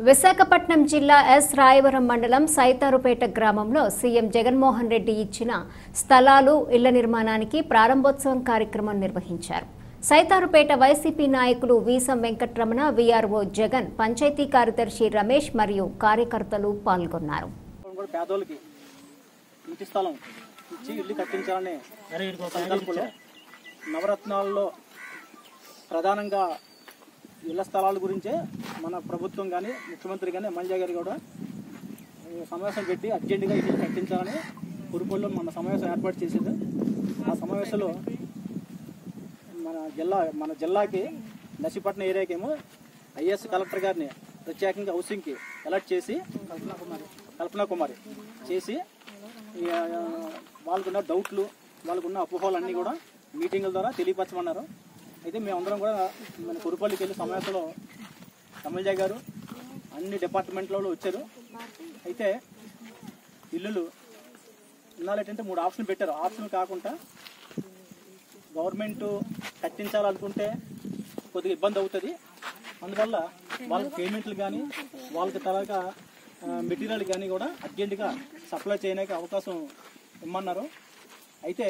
విశాఖపట్నం జిల్లా ఎస్ రాయవరం మండలం సైతారుపేట గ్రామంలో సీఎం జగన్మోహన్ రెడ్డి ఇచ్చిన స్థలాలు ఇళ్ల నిర్మాణానికి ప్రారంభోత్సవం కార్యక్రమం నిర్వహించారు. సైతారుపేట ycp నాయకులు వీసం వెంకటరమణ, వీఆర్ఓ జగన్, పంచాయతీ కార్యదర్శి రమేష్ మరియు కార్యకర్తలు పాల్గొన్నారు. నవరత్నాల్లో ప్రధానంగా ఇళ్ల స్థలాల గురించే మన ప్రభుత్వం కానీ ముఖ్యమంత్రి కానీ ఎమ్మెల్యే గారు కూడా సమావేశం పెట్టి అర్జెంటుగా ఇల్లు కట్టించాలని కురుపల్లో మన సమావేశం ఏర్పాటు చేసింది. ఆ సమావేశంలో మన జిల్లాకి నర్సీపట్నం ఏరియాకేమో ఐఏఎస్ కలెక్టర్ గారిని ప్రత్యేకంగా హౌసింగ్కి అలర్ట్ చేసి కల్పనా కుమారి చేసి వాళ్ళకున్న డౌట్లు వాళ్ళకున్న అపోహలన్నీ కూడా మీటింగుల ద్వారా తెలియపరచమన్నారు. అయితే మేమందరం కూడా మన కురుపల్లికి వెళ్ళి సమావేశంలో ఎమ్మెల్యే గారు అన్ని డిపార్ట్మెంట్లో వచ్చారు. అయితే ఇల్లులు ఇన్నాళ్ళేంటంటే 3 ఆప్షన్లు పెట్టారు. ఆప్షన్ కాకుండా గవర్నమెంట్ కట్టించాలనుకుంటే కొద్దిగా ఇబ్బంది అవుతుంది. అందువల్ల వాళ్ళకి పేమెంట్లు కానీ వాళ్ళకి తర్వాత మెటీరియల్ కానీ కూడా అర్జెంటుగా సప్లై చేయడానికి అవకాశం ఇమ్మన్నారు. అయితే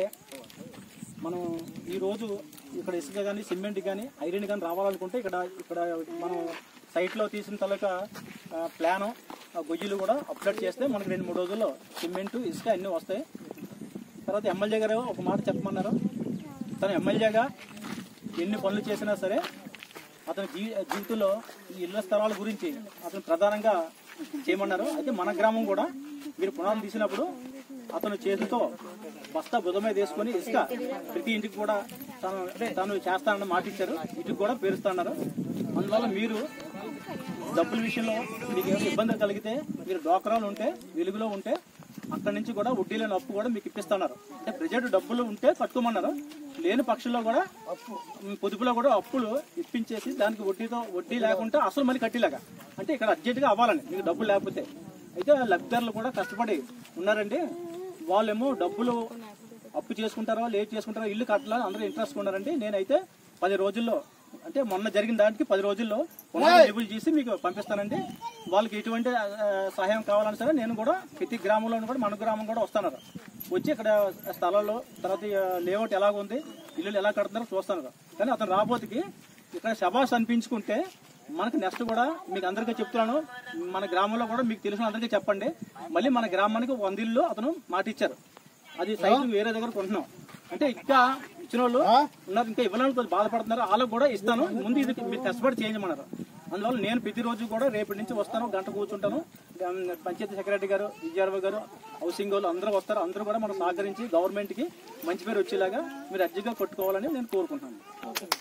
మనం ఈరోజు ఇక్కడ ఇసుక కానీ సిమెంట్ కానీ ఐరన్ కానీ రావాలనుకుంటే ఇక్కడ మనం సైట్లో తీసిన తర్వాత ప్లాను గొయ్యిలు కూడా అప్లోడ్ చేస్తే మనకు 2-3 రోజుల్లో సిమెంటు ఇసుక అన్నీ వస్తాయి. తర్వాత ఎమ్మెల్యే గారు ఒక మాట చెప్పమన్నారు. తను ఎమ్మెల్యేగా ఎన్ని పనులు చేసినా సరే అతని జీవితంలో ఈ ఇళ్ల స్థలాల గురించి అతను ప్రధానంగా చేయమన్నారు. అయితే మన గ్రామం కూడా మీరు పునాదులు తీసినప్పుడు అతను చేతితో బస్తా భుజమే తీసుకొని ఇసుక ప్రతి ఇంటికి కూడా తను చేస్తానని మాట ఇచ్చారు. ఇంటికి కూడా పేరుస్తున్నారు. అందువల్ల మీరు డబ్బుల విషయంలో మీకు ఏమైనా ఇబ్బంది కలిగితే మీరు డోక్రాలు ఉంటే వెలుగులో ఉంటే అక్కడి నుంచి కూడా వడ్డీ లేని అప్పు కూడా మీకు ఇప్పిస్తున్నారు. అంటే ప్రజెంట్ డబ్బులు ఉంటే కట్టుకోమన్నారు. లేని పక్షంలో కూడా పొదుపులో కూడా అప్పులు ఇప్పించేసి దానికి వడ్డీ లేకుండా అసలు మళ్ళీ కట్టేలాగా అంటే ఇక్కడ అర్జెంటుగా అవ్వాలని మీకు డబ్బులు లేకపోతే. అయితే లబ్ధిదారులు కూడా కష్టపడి ఉన్నారండి. వాళ్ళేమో డబ్బులు అప్పు చేసుకుంటారో లేట్ చేసుకుంటారో ఇల్లు కట్టాలని అందరూ ఇంట్రెస్ట్ ఉన్నారండి. నేనైతే 10 రోజుల్లో అంటే మొన్న జరిగిన దానికి 10 రోజుల్లో లేబుల్ చేసి మీకు పంపిస్తానండి. వాళ్ళకి ఎటువంటి సహాయం కావాలని సరే నేను కూడా ప్రతి గ్రామంలో కూడా మన గ్రామం కూడా వస్తున్నారు. వచ్చి ఇక్కడ స్థలాల్లో తర్వాత లేఅవుట్ ఎలాగుంది ఇల్లు ఎలా కడుతున్నారో చూస్తున్నారు. కానీ అతను రాబోతుకి ఇక్కడ శబాష్ అనిపించుకుంటే మనకు నెక్స్ట్ కూడా మీకు అందరికీ చెప్తున్నాను. మన గ్రామంలో కూడా మీకు తెలిసిన అందరికీ చెప్పండి. మళ్ళీ మన గ్రామానికి 100 ఇల్లు అతను మాట ఇచ్చారు. అది సైట్ వేరే దగ్గర కొంటున్నాం అంటే ఇంకా ఇచ్చిన వాళ్ళు ఉన్నారు. ఇంకా ఇవ్వాలని కొంచెం బాధపడుతున్నారు. వాళ్ళకు కూడా ఇస్తాను. ముందు ఇది మీరు కష్టపడి చేయమన్నారు. అందువల్ల నేను ప్రతిరోజు కూడా రేపటి నుంచి వస్తాను. గంట కూర్చుంటాను. పంచాయతీ సెక్రటరీ గారు, విజయరావు గారు, హౌసింగ్ వాళ్ళు అందరూ వస్తారు. అందరూ కూడా మనం సహకరించి గవర్నమెంట్కి మంచి పేరు వచ్చేలాగా మీరు అర్జీగా కొట్టుకోవాలని నేను కోరుకుంటున్నాను.